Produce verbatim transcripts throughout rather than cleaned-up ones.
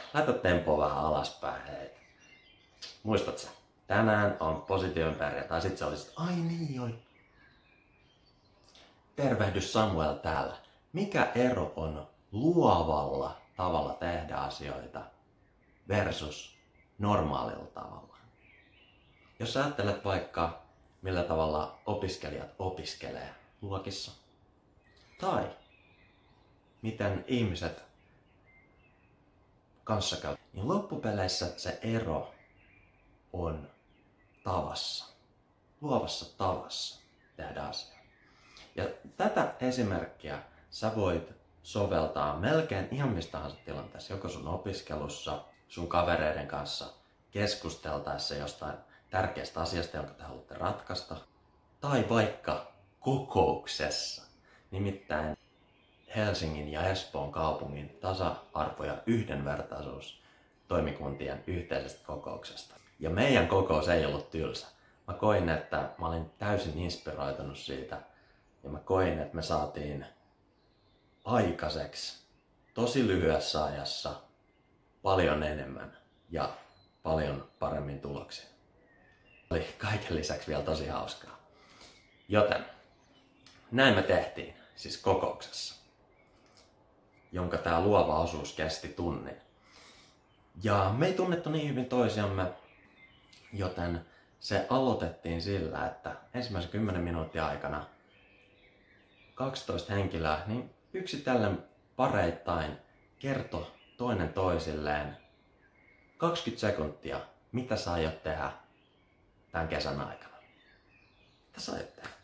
Laita tempoa vähän alaspäin, hei. Muistat sä? Tänään on positioon perjantai. Sit sä olisit, ai niin, oi. Tervehdys Samuel täällä. Mikä ero on luovalla tavalla tehdä asioita versus normaalilla tavalla? Jos sä ajattelet vaikka millä tavalla opiskelijat opiskelee luokissa, tai miten ihmiset kanssakäy, niin loppupeleissä se ero on tavassa, luovassa tavassa tehdä asioita. Ja tätä esimerkkiä sä voit soveltaa melkein ihan mistä tahansa tilanteessa, joko sun opiskelussa, sun kavereiden kanssa keskusteltaessa jostain tärkeästä asiasta, jonka te haluatte ratkaista, tai vaikka kokouksessa. Nimittäin Helsingin ja Espoon kaupungin tasa-arvo- ja yhdenvertaisuus toimikuntien yhteisestä kokouksesta. Ja meidän kokous ei ollut tylsä. Mä koin, että mä olin täysin inspiroitunut siitä. Ja mä koin, että me saatiin aikaiseksi tosi lyhyessä ajassa paljon enemmän ja paljon paremmin tuloksia. Oli kaiken lisäksi vielä tosi hauskaa. Joten näin me tehtiin, siis kokouksessa, jonka tää luova osuus kesti tunnin. Ja me ei tunnettu niin hyvin toisiamme, joten se aloitettiin sillä, että ensimmäisen kymmenen minuutin aikana kaksitoista henkilöä, niin yksitellen pareittain kertoi toinen toisilleen kaksikymmentä sekuntia, mitä sä aiot tehdä tämän kesän aikana. Mitä sä aiot tehdä?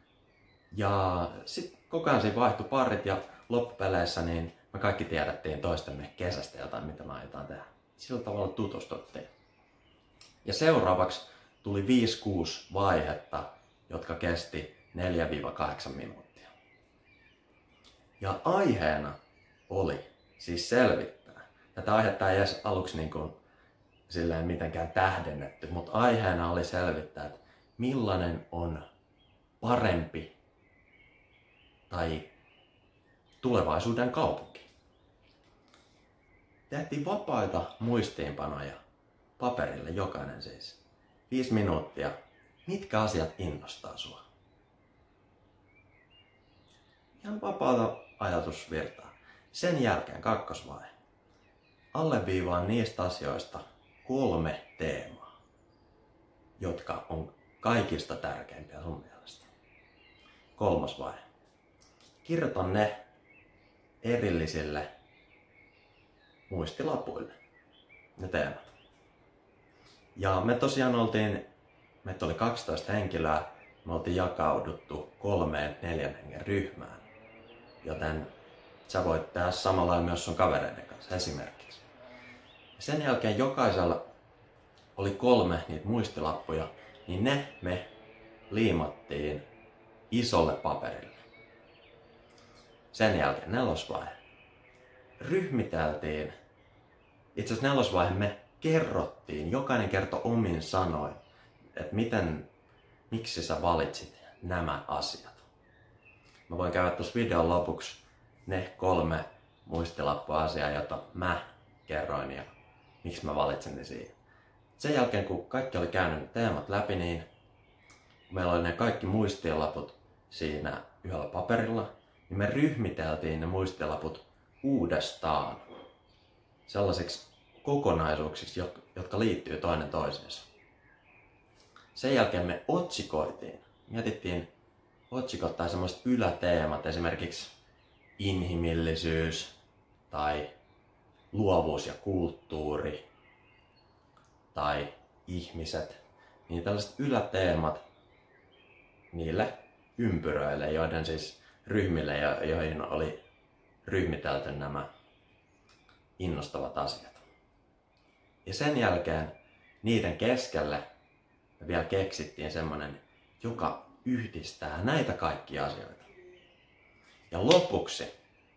Ja sitten koko ajan siinä vaihtui parit ja loppupeleissä niin me kaikki tiedettiin toistemme kesästä jotain, mitä me aiotaan tehdä. Sillä tavalla tutustuttiin. Ja seuraavaksi tuli viisi kuusi vaihetta, jotka kesti neljä kahdeksan minuuttia. Ja aiheena oli siis selvittää. Tätä aihetta ei edes aluksi niin kuin silleen mitenkään tähdennetty, mutta aiheena oli selvittää, että millainen on parempi tai tulevaisuuden kaupunki. Tehtiin vapaita muistiinpanoja paperille, jokainen siis. Viisi minuuttia. Mitkä asiat innostaa sua? Ihan vapaata ajatusvirtaa. Sen jälkeen kakkosvaihe. Alleviivaan niistä asioista kolme teemaa, jotka on kaikista tärkeimpiä sun mielestä. Kolmas vaihe. Kirjoita ne erillisille muistilapuille, ne teemat. Ja me tosiaan oltiin, meitä oli kaksitoista henkilöä, me oltiin jakauduttu kolmeen neljän hengen ryhmään. Joten sä voit tehdä samalla lailla myös sun kavereiden kanssa esimerkiksi. Sen jälkeen jokaisella oli kolme niitä muistilappuja, niin ne me liimattiin isolle paperille. Sen jälkeen nelosvaihe. Ryhmiteltiin. Itse asiassa nelosvaihe me kerrottiin, jokainen kertoi omin sanoin, että miten, miksi sä valitsit nämä asiat. Mä voin käydä tuossa videon lopuksi ne kolme muistilappuasiaa, jota mä kerroin ja miksi mä valitsin ne siihen. Sen jälkeen kun kaikki oli käynyt teemat läpi, niin meillä oli ne kaikki muistilaput siinä yhdellä paperilla, niin me ryhmiteltiin ne muistilaput uudestaan sellaisiksi kokonaisuuksiksi, jotka liittyy toinen toisiinsa. Sen jälkeen me otsikoitiin, mietittiin otsikot tai semmoiset yläteemat, esimerkiksi inhimillisyys tai luovuus ja kulttuuri tai ihmiset, niin tällaiset yläteemat niille ympyröille, joiden siis ryhmille, joihin oli ryhmitelty nämä innostavat asiat. Ja sen jälkeen niiden keskelle me vielä keksittiin semmonen, joka yhdistää näitä kaikkia asioita. Ja lopuksi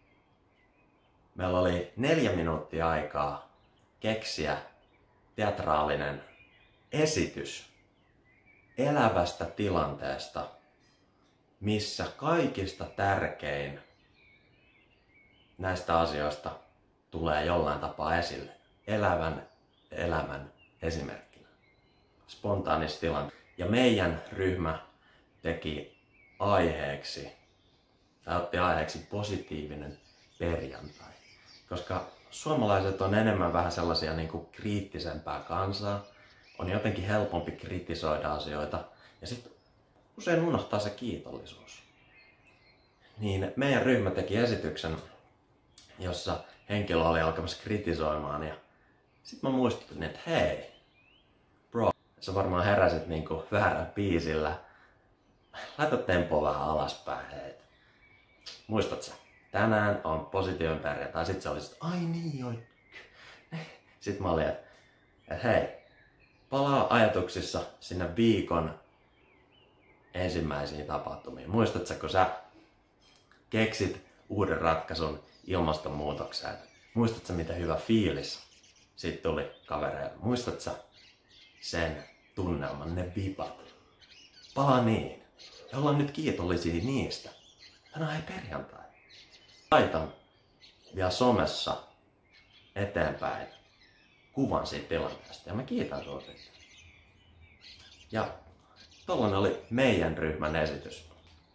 meillä oli neljä minuuttia aikaa keksiä teatraalinen esitys elävästä tilanteesta, missä kaikista tärkein näistä asioista tulee jollain tapaa esille. elävän elämän esimerkkinä. Spontaanissa tilanteessa. Ja meidän ryhmä teki aiheeksi, tai otti aiheeksi positiivinen perjantai. Koska suomalaiset on enemmän vähän sellaisia niin kuin kriittisempää kansaa, on jotenkin helpompi kritisoida asioita ja sitten usein unohtaa se kiitollisuus. Niin meidän ryhmä teki esityksen, jossa henkilö oli alkamassa kritisoimaan ja sitten mä muistutin, että hei, bro, sä varmaan heräsit niinku väärän biisillä. Laita tempoa vähän alaspäin, hei. Muistat sä? Tänään on positiivinen perjantai. Sitten se oli sit, ai niin joo. Sitten mä olin, että et hei, palaa ajatuksissa sinne viikon ensimmäisiin tapahtumiin. Muistat sä, kun sä keksit uuden ratkaisun ilmastonmuutokseen? Muistat sä, mitä hyvä fiilis siitä tuli kavereille? Muistat sä sen tunnelman, ne vipat? Palaa niin. Ja ollaan nyt kiitollisia niistä. Tänään ei perjantai. Laitan vielä somessa eteenpäin kuvan siitä tilanteesta ja mä kiitän sua siitä. Ja tollanen oli meidän ryhmän esitys.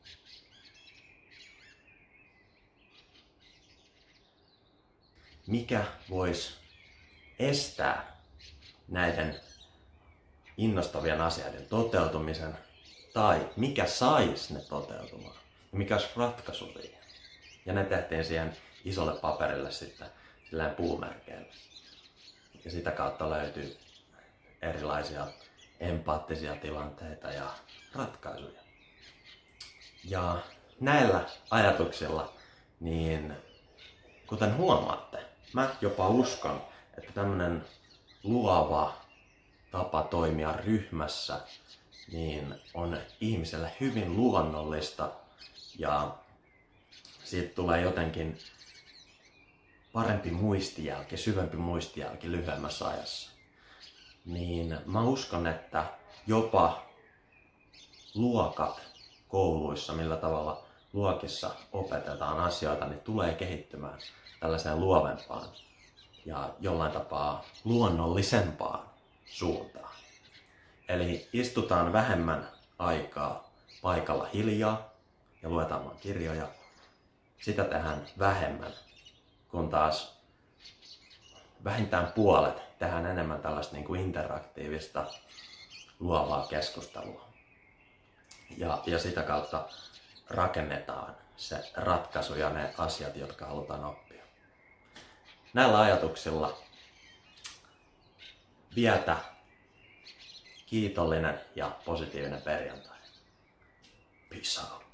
Mikä voisi estää näiden innostavien asioiden toteutumisen tai mikä sais ne toteutumaan ja mikä olisi ratkaisu siihen. Ja ne tehtiin siihen isolle paperille sitten silleen puumerkeillä. Ja sitä kautta löytyy erilaisia empaattisia tilanteita ja ratkaisuja. Ja näillä ajatuksilla, niin kuten huomaatte, mä jopa uskon, että tämmönen luova tapa toimia ryhmässä niin on ihmiselle hyvin luonnollista ja siitä tulee jotenkin parempi muistijälki, syvempi muistijälki lyhyemmässä ajassa. Niin mä uskon, että jopa luokat kouluissa, millä tavalla luokissa opetetaan asioita, niin tulee kehittymään tällaiseen luovempaan ja jollain tapaa luonnollisempaan suuntaan. Eli istutaan vähemmän aikaa paikalla hiljaa ja luetaan vaan kirjoja. Sitä tehdään vähemmän, kun taas vähintään puolet tehdään enemmän tällaista niin kuin interaktiivista luovaa keskustelua. Ja, ja sitä kautta rakennetaan se ratkaisu ja ne asiat, jotka halutaan oppia. Näillä ajatuksilla vietä kiitollinen ja positiivinen perjantai. Peace out.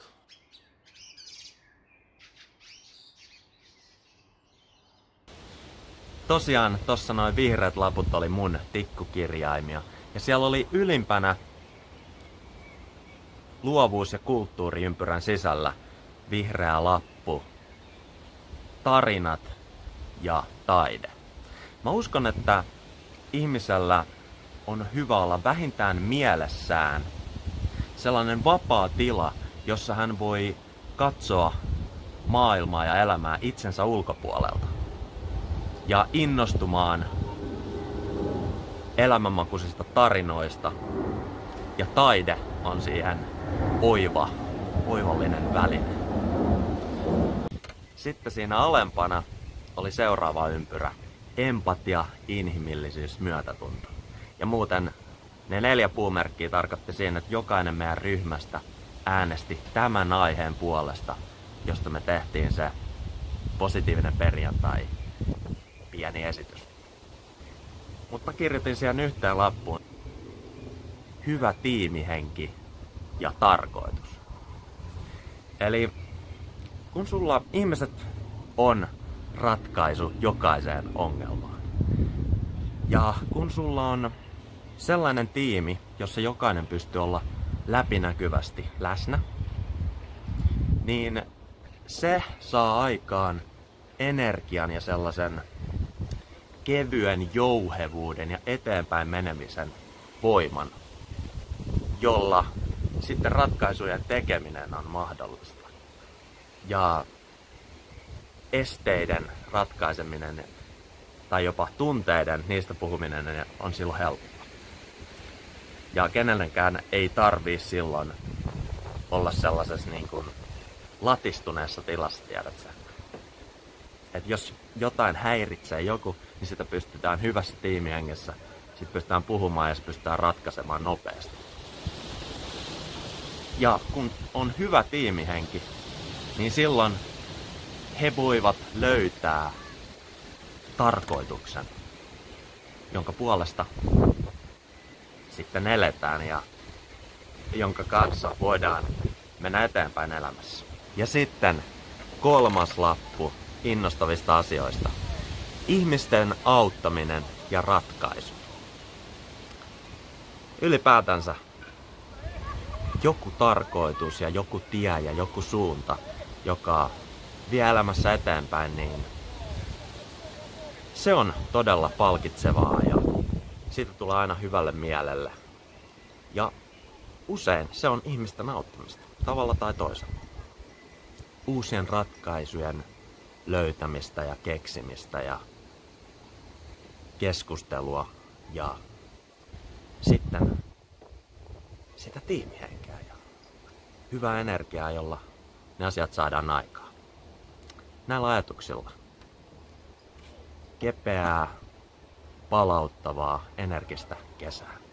Tosiaan tossa noin vihreät laput oli mun tikkukirjaimia. Ja siellä oli ylimpänä luovuus- ja kulttuuriympyrän sisällä vihreä lappu, tarinat ja taide. Mä uskon, että ihmisellä on hyvä olla vähintään mielessään sellainen vapaa tila, jossa hän voi katsoa maailmaa ja elämää itsensä ulkopuolelta. Ja innostumaan elämänmakuisista tarinoista. Ja taide on siihen oiva, oivallinen väline. Sitten siinä alempana oli seuraava ympyrä. Empatia, inhimillisyys, myötätunto. Ja muuten ne neljä puumerkkiä tarkoitti siinä, että jokainen meidän ryhmästä äänesti tämän aiheen puolesta, josta me tehtiin se positiivinen perjantai pieni esitys. Mutta kirjoitin siihen yhteen lappuun hyvä tiimihenki ja tarkoitus. Eli kun sulla ihmiset on ratkaisu jokaiseen ongelmaan. Ja kun sulla on sellainen tiimi, jossa jokainen pystyy olla läpinäkyvästi läsnä, niin se saa aikaan energian ja sellaisen kevyen jouhevuuden ja eteenpäin menemisen voiman, jolla sitten ratkaisujen tekeminen on mahdollista. Ja esteiden ratkaiseminen tai jopa tunteiden, niistä puhuminen on silloin helppoa. Ja kenellenkään ei tarvii silloin olla sellaisessa niin kuin latistuneessa tilassa, tiedät sä. Et jos jotain häiritsee joku, niin sitä pystytään hyvässä tiimihengessä, sit pystytään puhumaan ja se pystytään ratkaisemaan nopeasti. Ja kun on hyvä tiimihenki, niin silloin he voivat löytää tarkoituksen, jonka puolesta sitten eletään ja jonka kanssa voidaan mennä eteenpäin elämässä. Ja sitten kolmas lappu innostavista asioista. Ihmisten auttaminen ja ratkaisu. Ylipäätänsä joku tarkoitus ja joku tie ja joku suunta, joka vie elämässä eteenpäin, niin se on todella palkitsevaa ja siitä tulee aina hyvälle mielelle. Ja usein se on ihmisten auttamista, tavalla tai toisella. Uusien ratkaisujen löytämistä ja keksimistä ja keskustelua ja sitten sitä tiimihenkeä ja hyvää energiaa, jolla ne asiat saadaan aikaan. Näillä ajatuksilla kepeää, palauttavaa, energistä kesää.